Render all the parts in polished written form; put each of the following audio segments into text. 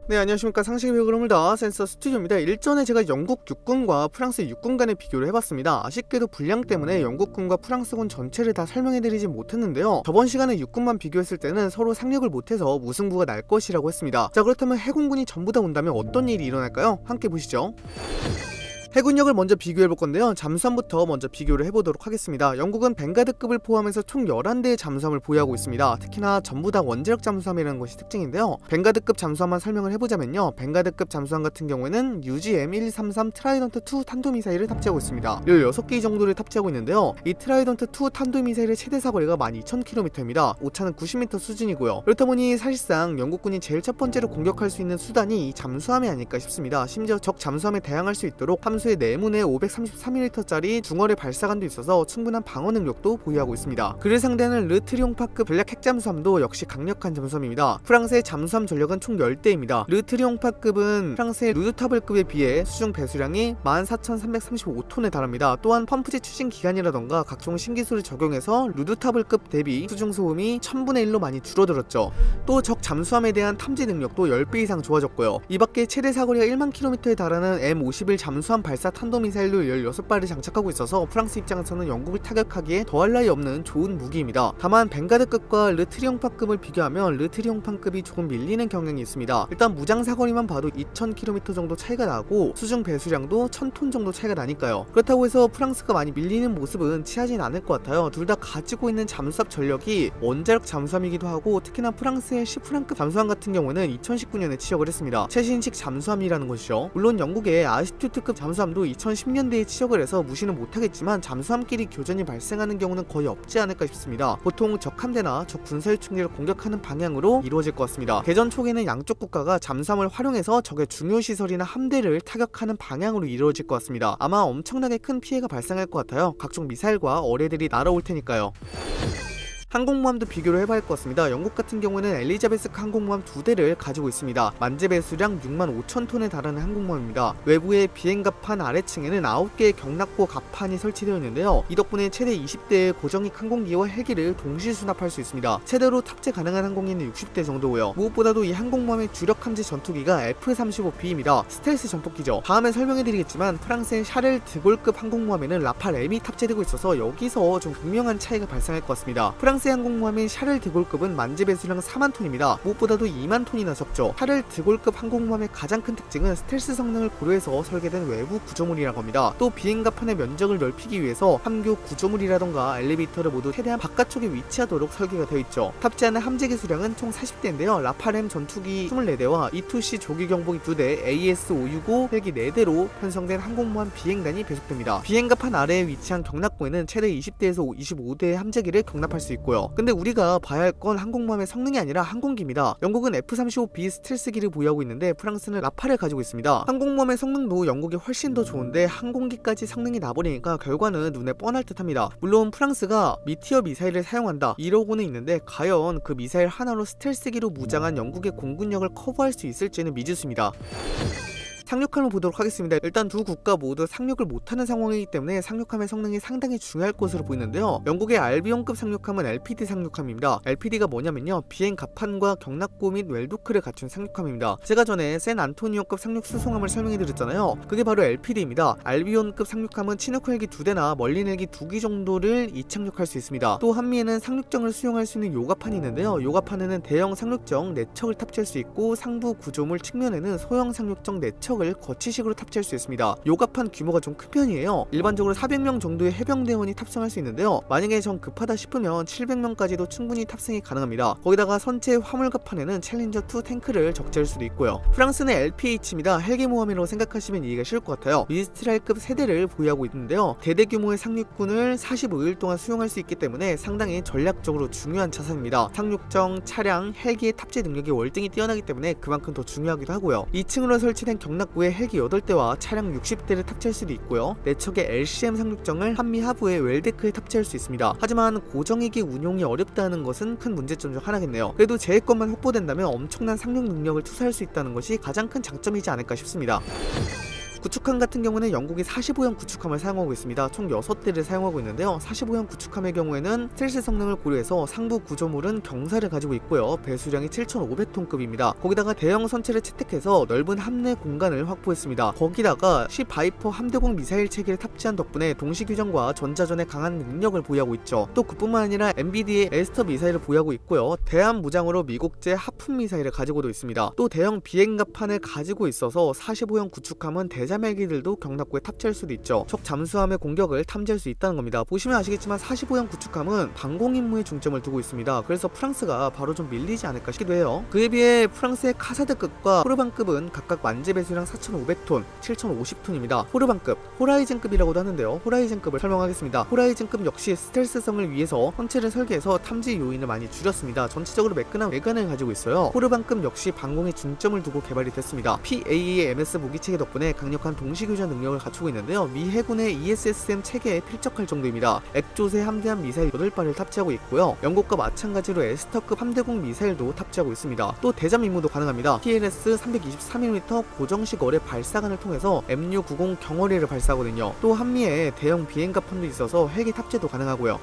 네, 안녕하십니까. 상식의 배우그럼을 다 센서 스튜디오입니다. 일전에 제가 영국 육군과 프랑스 육군 간의 비교를 해봤습니다. 아쉽게도 분량 때문에 영국군과 프랑스군 전체를 다 설명해드리지 못했는데요. 저번 시간에 육군만 비교했을 때는 서로 상륙을 못해서 무승부가 날 것이라고 했습니다. 자, 그렇다면 해군군이 전부 다 온다면 어떤 일이 일어날까요? 함께 보시죠. 해군력을 먼저 비교해볼 건데요. 잠수함부터 먼저 비교를 해보도록 하겠습니다. 영국은 벵가드급을 포함해서 총 11대의 잠수함을 보유하고 있습니다. 특히나 전부 다 원자력 잠수함이라는 것이 특징인데요. 벵가드급 잠수함만 설명을 해보자면요. 벵가드급 잠수함 같은 경우에는 UGM-1133 트라이던트2 탄도미사일을 탑재하고 있습니다. 16개 정도를 탑재하고 있는데요. 이 트라이던트2 탄도미사일의 최대 사거리가 12,000km입니다. 오차는 90m 수준이고요. 그렇다 보니 사실상 영국군이 제일 첫 번째로 공격할 수 있는 수단이 이 잠수함이 아닐까 싶습니다. 심지어 적 잠수함에 대항할 수 있도록 함수의 내문에 533mm짜리 중어뢰 발사관도 있어서 충분한 방어 능력도 보유하고 있습니다. 그를 상대하는 르트리옹파급 전략 핵잠수함도 역시 강력한 잠수함입니다. 프랑스의 잠수함 전력은 총 10대입니다. 르트리옹파급은 프랑스의 루드타블급에 비해 수중 배수량이 14,335톤에 달합니다. 또한 펌프제 추진 기간이라던가 각종 신기술을 적용해서 루드타블급 대비 수중 소음이 1000분의 1로 많이 줄어들었죠. 또 적 잠수함에 대한 탐지 능력도 10배 이상 좋아졌고요. 이밖에 최대 사거리가 1만 km에 달하는 M51 잠수함 발사 탄도미사일도 16발을 장착하고 있어서 프랑스 입장에서는 영국을 타격하기에 더할 나위 없는 좋은 무기입니다. 다만 벵가드급과 르트리옹파급을 비교하면 르트리옹파급이 조금 밀리는 경향이 있습니다. 일단 무장 사거리만 봐도 2000km 정도 차이가 나고 수중 배수량도 1000톤 정도 차이가 나니까요. 그렇다고 해서 프랑스가 많이 밀리는 모습은 취하진 않을 것 같아요. 둘 다 가지고 있는 잠수함 전력이 원자력 잠수함이기도 하고, 특히나 프랑스의 시프랑급 잠수함 같은 경우는 2019년에 취역을 했습니다. 최신식 잠수함이라는 것이죠. 물론 영국의 아시투트급 잠수함도 2010년대에 취역을 해서 무시는 못하겠지만 잠수함끼리 교전이 발생하는 경우는 거의 없지 않을까 싶습니다. 보통 적 함대나 적 군사유충지를 공격하는 방향으로 이루어질 것 같습니다. 개전 초기에는 양쪽 국가가 잠수함을 활용해서 적의 중요 시설이나 함대를 타격하는 방향으로 이루어질 것 같습니다. 아마 엄청나게 큰 피해가 발생할 것 같아요. 각종 미사일과 어뢰들이 날아올 테니까요. 항공모함도 비교를 해봐야 할 것 같습니다. 영국 같은 경우는 엘리자베스급 항공모함 2대를 가지고 있습니다. 만재 배수량 65,000톤에 달하는 항공모함입니다. 외부의 비행갑판 아래층에는 9개의 경납고 갑판이 설치되어 있는데요. 이 덕분에 최대 20대의 고정익 항공기와 헬기를 동시 수납할 수 있습니다. 최대로 탑재 가능한 항공기는 60대 정도고요. 무엇보다도 이 항공모함의 주력 함재 전투기가 F-35B입니다. 스텔스 전폭기죠. 다음에 설명해드리겠지만 프랑스의 샤를 드골급 항공모함에는 라팔 M이 탑재되고 있어서 여기서 좀 극명한 차이가 발생할 것 같습니다. 프랑스 항공모함인 샤를 드골급은 만재 배수량 4만 톤입니다. 무엇보다도 2만 톤이나 적죠. 샤를 드골급 항공모함의 가장 큰 특징은 스텔스 성능을 고려해서 설계된 외부 구조물이라고 합니다. 또 비행갑판의 면적을 넓히기 위해서 함교 구조물이라던가 엘리베이터를 모두 최대한 바깥쪽에 위치하도록 설계가 되어 있죠. 탑재하는 함재기 수량은 총 40대인데요. 라팔엠 전투기 24대와 E2C 조기 경보기 2대, AS-565 헬기 4대로 편성된 항공모함 비행단이 배속됩니다. 비행갑판 아래에 위치한 경납고에는 최대 20대에서 25대의 함재기를 경납할 수 있고, 근데 우리가 봐야 할 건 항공모함의 성능이 아니라 항공기입니다. 영국은 F-35B 스텔스기를 보유하고 있는데 프랑스는 라팔을 가지고 있습니다. 항공모함의 성능도 영국이 훨씬 더 좋은데 항공기까지 성능이 나버리니까 결과는 눈에 뻔할 듯합니다. 물론 프랑스가 미티어 미사일을 사용한다 이러고는 있는데 과연 그 미사일 하나로 스텔스기로 무장한 영국의 공군력을 커버할 수 있을지는 미지수입니다. 상륙함을 보도록 하겠습니다. 일단 두 국가 모두 상륙을 못하는 상황이기 때문에 상륙함의 성능이 상당히 중요할 것으로 보이는데요. 영국의 알비온급 상륙함은 LPD 상륙함입니다. LPD가 뭐냐면요, 비행 갑판과 경납고 및 웰도크를 갖춘 상륙함입니다. 제가 전에 샌 안토니오급 상륙 수송함을 설명해드렸잖아요. 그게 바로 LPD입니다. 알비온급 상륙함은 치누크 헬기 2대나 멀린 헬기 2기 정도를 이착륙할 수 있습니다. 또 한미에는 상륙정을 수용할 수 있는 요가판이 있는데요. 요가판에는 대형 상륙정 4척을 탑재할 수 있고 상부 구조물 측면에는 소형 상륙정 4척 거치식으로 탑재할 수 있습니다. 요가판 규모가 좀 큰 편이에요. 일반적으로 400명 정도의 해병대원이 탑승할 수 있는데요. 만약에 정 급하다 싶으면 700명까지도 충분히 탑승이 가능합니다. 거기다가 선체 화물갑판에는 챌린저2 탱크를 적재할 수도 있고요. 프랑스는 LPH입니다. 헬기모함이라고 생각하시면 이해가 쉬울 것 같아요. 미스트랄급 세대를 보유하고 있는데요. 대대 규모의 상륙군을 45일 동안 수용할 수 있기 때문에 상당히 전략적으로 중요한 자산입니다. 상륙정, 차량, 헬기의 탑재 능력이 월등히 뛰어나기 때문에 그만큼 더 중요하기도 하고요. 2층으로 설치된 경납고에 헬기 8대와 차량 60대를 탑재할 수도 있고요. 4척의 LCM 상륙정을 한미 하부의 웰데크에 탑재할 수 있습니다. 하지만 고정익이 운용이 어렵다는 것은 큰 문제점 중 하나겠네요. 그래도 제 것만 확보된다면 엄청난 상륙 능력을 투사할 수 있다는 것이 가장 큰 장점이지 않을까 싶습니다. 구축함 같은 경우는 영국이 45형 구축함을 사용하고 있습니다. 총 6대를 사용하고 있는데요. 45형 구축함의 경우에는 스텔스 성능을 고려해서 상부 구조물은 경사를 가지고 있고요. 배수량이 7,500톤급입니다. 거기다가 대형 선체를 채택해서 넓은 함내 공간을 확보했습니다. 거기다가 C-바이퍼 함대공 미사일 체계를 탑재한 덕분에 동시 교전과 전자전에 강한 능력을 보유하고 있죠. 또 그뿐만 아니라 MBD의 에스터 미사일을 보유하고 있고요. 대함 무장으로 미국제 하푼 미사일을 가지고도 있습니다. 또 대형 비행갑판을 가지고 있어서 45형 구축함은 대잠 헬기들도 경납고에 탑재할 수도 있죠. 적 잠수함의 공격을 탐지할 수 있다는 겁니다. 보시면 아시겠지만 45형 구축함은 방공 임무에 중점을 두고 있습니다. 그래서 프랑스가 바로 좀 밀리지 않을까 싶기도 해요. 그에 비해 프랑스의 카사드급과 호르반급은 각각 만재 배수량 4,500톤, 7,050톤입니다. 호르반급, 호라이즌급이라고도 하는데요. 호라이즌급을 설명하겠습니다. 호라이즌급 역시 스텔스성을 위해서 선체를 설계해서 탐지 요인을 많이 줄였습니다. 전체적으로 매끈한 외관을 가지고 있어요. 호르반급 역시 방공에 중점을 두고 개발이 됐습니다. PAEMS 무기체계 덕분에 강력한 동시교전 능력을 갖추고 있는데요. 미 해군의 ESSM 체계에 필적할 정도입니다. 액조세 함대함 미사일 8발을 탑재하고 있고요. 영국과 마찬가지로 에스터급 함대공 미사일도 탑재하고 있습니다. 또 대잠 임무도 가능합니다. PLS 323mm 고정식 어뢰 발사관을 통해서 MU-90 경어뢰를 발사하거든요. 또 한미에 대형 비행갑판도 있어서 헬기 탑재도 가능하고요.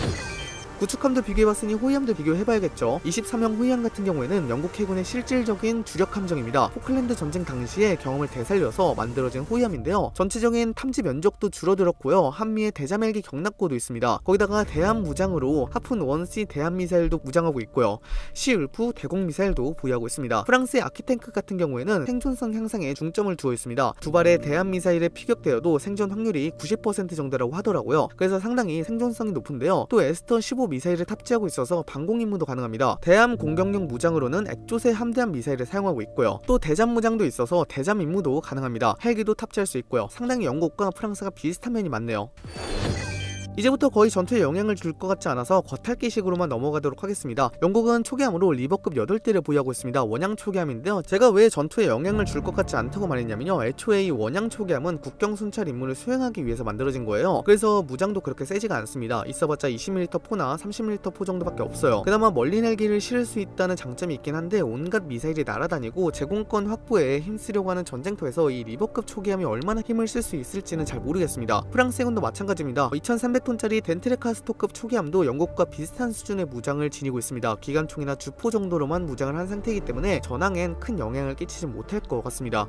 구축함도 비교해봤으니 호위함도 비교해봐야겠죠. 23형 호위함 같은 경우에는 영국 해군의 실질적인 주력 함정입니다. 포클랜드 전쟁 당시의 경험을 되살려서 만들어진 호위함인데요. 전체적인 탐지 면적도 줄어들었고요. 한미의 대잠 헬기 경납고도 있습니다. 거기다가 대함 무장으로 하푼 1C 대함 미사일도 무장하고 있고요. 시울프 대공 미사일도 보유하고 있습니다. 프랑스의 아키탱크 같은 경우에는 생존성 향상에 중점을 두어 있습니다. 두 발의 대함 미사일에 피격되어도 생존 확률이 90% 정도라고 하더라고요. 그래서 상당히 생존성이 높은데요. 또 에스터 15 미사일을 탑재하고 있어서 방공 임무도 가능합니다. 대함 공격용 무장으로는 액조세 함대함 미사일을 사용하고 있고요. 또 대잠 무장도 있어서 대잠 임무도 가능합니다. 헬기도 탑재할 수 있고요. 상당히 영국과 프랑스가 비슷한 면이 많네요. 이제부터 거의 전투에 영향을 줄 것 같지 않아서 겉핥기식으로만 넘어가도록 하겠습니다. 영국은 초기함으로 리버급 8대를 보유하고 있습니다. 원양 초기함인데요. 제가 왜 전투에 영향을 줄 것 같지 않다고 말했냐면요. 애초에 이 원양 초기함은 국경 순찰 임무를 수행하기 위해서 만들어진 거예요. 그래서 무장도 그렇게 세지가 않습니다. 있어봤자 20mm 포나 30mm 포 정도밖에 없어요. 그나마 멀리 헬기를 실을 수 있다는 장점이 있긴 한데 온갖 미사일이 날아다니고 제공권 확보에 힘쓰려고 하는 전쟁터에서 이 리버급 초기함이 얼마나 힘을 쓸 수 있을지는 잘 모르겠습니다. 프랑스 해군도 마찬가지입니다. 2300톤짜리 덴트레카스토급 초기함도 영국과 비슷한 수준의 무장을 지니고 있습니다. 기관총이나 주포 정도로만 무장을 한 상태이기 때문에 전황엔 큰 영향을 끼치지 못할 것 같습니다.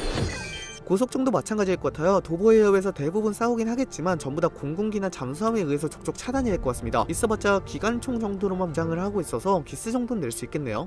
고속정도 마찬가지일 것 같아요. 도보해협에서 대부분 싸우긴 하겠지만 전부 다 공군기나 잠수함에 의해서 족족 차단이 될 것 같습니다. 있어봤자 기관총 정도로만 무장을 하고 있어서 기스 정도는 낼 수 있겠네요.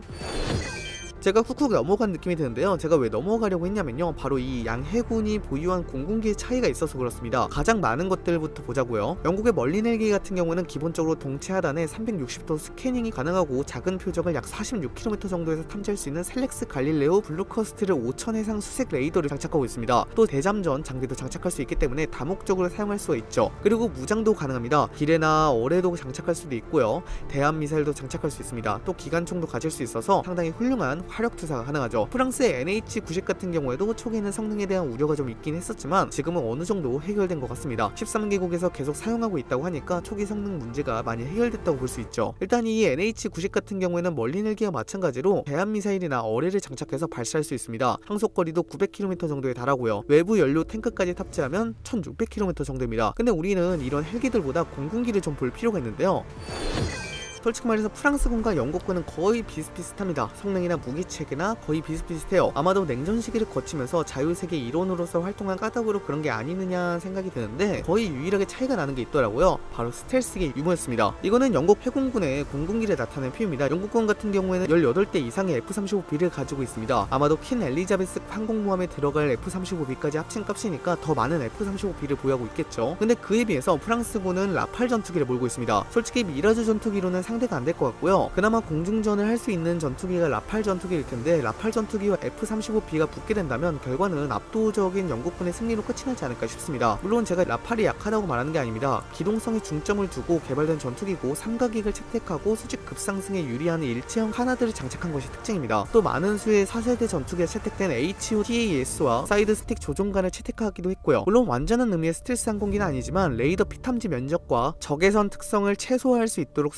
제가 훅훅 넘어간 느낌이 드는데요. 제가 왜 넘어가려고 했냐면요. 바로 이 양 해군이 보유한 공군기의 차이가 있어서 그렇습니다. 가장 많은 것들부터 보자고요. 영국의 멀린 헬기 같은 경우는 기본적으로 동체 하단에 360도 스캐닝이 가능하고 작은 표적을 약 46km 정도에서 탐지할 수 있는 셀렉스 갈릴레오 블루커스트를 5000 해상 수색 레이더를 장착하고 있습니다. 또 대잠전 장비도 장착할 수 있기 때문에 다목적으로 사용할 수가 있죠. 그리고 무장도 가능합니다. 기뢰나 어뢰도 장착할 수도 있고요. 대함 미사일도 장착할 수 있습니다. 또 기관총도 가질 수 있어서 상당히 훌륭한 화력 투사가 가능하죠. 프랑스의 NH90 같은 경우에도 초기에는 성능에 대한 우려가 좀 있긴 했었지만 지금은 어느 정도 해결된 것 같습니다. 13개국에서 계속 사용하고 있다고 하니까 초기 성능 문제가 많이 해결됐다고 볼 수 있죠. 일단 이 NH90 같은 경우에는 멀린 헬기와 마찬가지로 대함 미사일이나 어뢰를 장착해서 발사할 수 있습니다. 항속거리도 900km 정도에 달하고요. 외부 연료 탱크까지 탑재하면 1600km 정도입니다. 근데 우리는 이런 헬기들보다 공군기를 좀 볼 필요가 있는데요. 솔직히 말해서 프랑스군과 영국군은 거의 비슷비슷합니다. 성능이나 무기체계나 거의 비슷비슷해요. 아마도 냉전 시기를 거치면서 자유세계 일원으로서 활동한 까닭으로 그런 게 아니느냐 생각이 드는데 거의 유일하게 차이가 나는 게 있더라고요. 바로 스텔스의 유무였습니다. 이거는 영국 해군군의 공군기를 나타낸 표입니다. 영국군 같은 경우에는 18대 이상의 F-35B를 가지고 있습니다. 아마도 퀸 엘리자베스 항공모함에 들어갈 F-35B까지 합친 값이니까 더 많은 F-35B를 보유하고 있겠죠. 근데 그에 비해서 프랑스군은 라팔 전투기를 몰고 있습니다. 솔직히 미라주 전투기로는 상대가 안 될 것 같고요. 그나마 공중전을 할 수 있는 전투기가 라팔 전투기일 텐데 라팔 전투기와 F-35B가 붙게 된다면 결과는 압도적인 영국군의 승리로 끝이 나지 않을까 싶습니다. 물론 제가 라팔이 약하다고 말하는 게 아닙니다. 기동성에 중점을 두고 개발된 전투기고 삼각익을 채택하고 수직 급상승에 유리한 일체형 카나드를 장착한 것이 특징입니다. 또 많은 수의 4세대 전투기에 채택된 HOTAS와 사이드 스틱 조종관을 채택하기도 했고요. 물론 완전한 의미의 스텔스 항공기는 아니지만 레이더 피탐지 면적과 적외선 특성을 최소화할 수 있도록 설계가 되기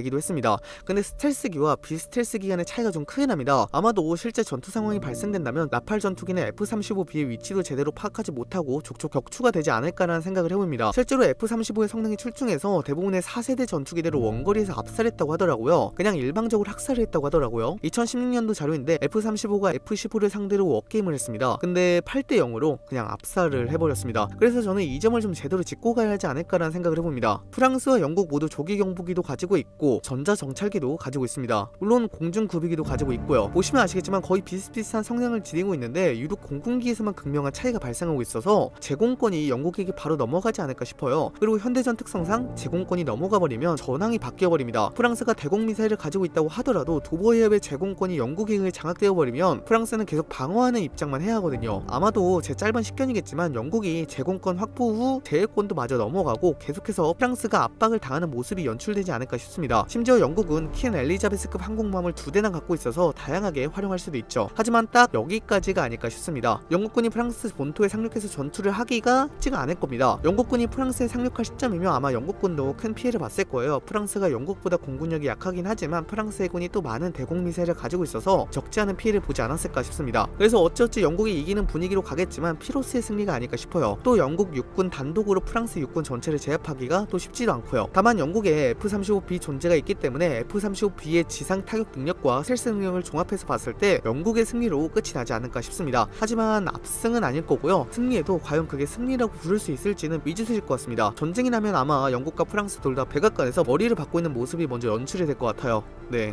되기도 했습니다. 근데 스텔스기와 비스텔스기 간의 차이가 좀 크게 납니다. 아마도 실제 전투 상황이 발생된다면 라팔 전투기는 F-35B의 위치도 제대로 파악하지 못하고 족족 격추가 되지 않을까라는 생각을 해봅니다. 실제로 F-35의 성능이 출중해서 대부분의 4세대 전투기들을 원거리에서 압살했다고 하더라고요. 그냥 일방적으로 학살을 했다고 하더라고요. 2016년도 자료인데 F-35가 F-15를 상대로 워게임을 했습니다. 근데 8대 0으로 그냥 압살을 해버렸습니다. 그래서 저는 이 점을 좀 제대로 짚고 가야 하지 않을까라는 생각을 해봅니다. 프랑스와 영국 모두 조기 경보기도 가지고 있고 전자 정찰기도 가지고 있습니다. 물론 공중 구비기도 가지고 있고요. 보시면 아시겠지만 거의 비슷비슷한 성능을 지니고 있는데 유독 공군기에서만 극명한 차이가 발생하고 있어서 제공권이 영국에게 바로 넘어가지 않을까 싶어요. 그리고 현대전 특성상 제공권이 넘어가 버리면 전황이 바뀌어 버립니다. 프랑스가 대공 미사일을 가지고 있다고 하더라도 도보해협의 제공권이 영국에 의해 장악되어 버리면 프랑스는 계속 방어하는 입장만 해야 하거든요. 아마도 제 짧은 식견이겠지만 영국이 제공권 확보 후 제해권도 마저 넘어가고 계속해서 프랑스가 압박을 당하는 모습이 연출되지 않을까 싶습니다. 심지어 영국은 퀸 엘리자베스급 항공모함을 2대나 갖고 있어서 다양하게 활용할 수도 있죠. 하지만 딱 여기까지가 아닐까 싶습니다. 영국군이 프랑스 본토에 상륙해서 전투를 하기가 쉽지가 않을 겁니다. 영국군이 프랑스에 상륙할 시점이면 아마 영국군도 큰 피해를 봤을 거예요. 프랑스가 영국보다 공군력이 약하긴 하지만 프랑스 해군이 또 많은 대공 미사일을 가지고 있어서 적지 않은 피해를 보지 않았을까 싶습니다. 그래서 어찌어찌 영국이 이기는 분위기로 가겠지만 피로스의 승리가 아닐까 싶어요. 또 영국 육군 단독으로 프랑스 육군 전체를 제압하기가 또 쉽지도 않고요. 다만 영국에 F-35B 존재가 있기 때문에 F-35B의 지상 타격 능력과 스텔스 능력을 종합해서 봤을 때 영국의 승리로 끝이 나지 않을까 싶습니다. 하지만 압승은 아닐 거고요. 승리해도 과연 그게 승리라고 부를 수 있을지는 미지수일 것 같습니다. 전쟁이 나면 아마 영국과 프랑스 둘 다 백악관에서 머리를 받고 있는 모습이 먼저 연출이 될 것 같아요. 네.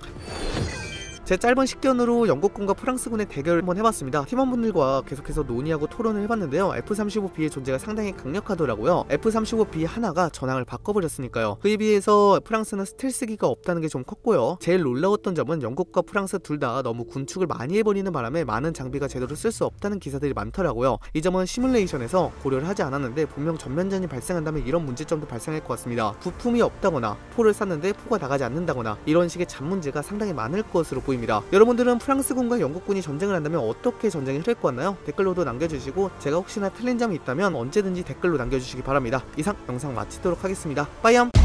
제 짧은 식견으로 영국군과 프랑스군의 대결을 한번 해봤습니다. 팀원분들과 계속해서 논의하고 토론을 해봤는데요. F-35B의 존재가 상당히 강력하더라고요. F-35B 하나가 전황을 바꿔버렸으니까요. 그에 비해서 프랑스는 스텔스기가 없다는 게 좀 컸고요. 제일 놀라웠던 점은 영국과 프랑스 둘 다 너무 군축을 많이 해버리는 바람에 많은 장비가 제대로 쓸 수 없다는 기사들이 많더라고요. 이 점은 시뮬레이션에서 고려를 하지 않았는데 분명 전면전이 발생한다면 이런 문제점도 발생할 것 같습니다. 부품이 없다거나 포를 쐈는데 포가 나가지 않는다거나 이런 식의 잔문제가 상당히 많을 것으로 보입니다. 여러분들은 프랑스군과 영국군이 전쟁을 한다면 어떻게 전쟁이 흐를 것 같나요? 댓글로도 남겨주시고 제가 혹시나 틀린 점이 있다면 언제든지 댓글로 남겨주시기 바랍니다. 이상 영상 마치도록 하겠습니다. 빠이염!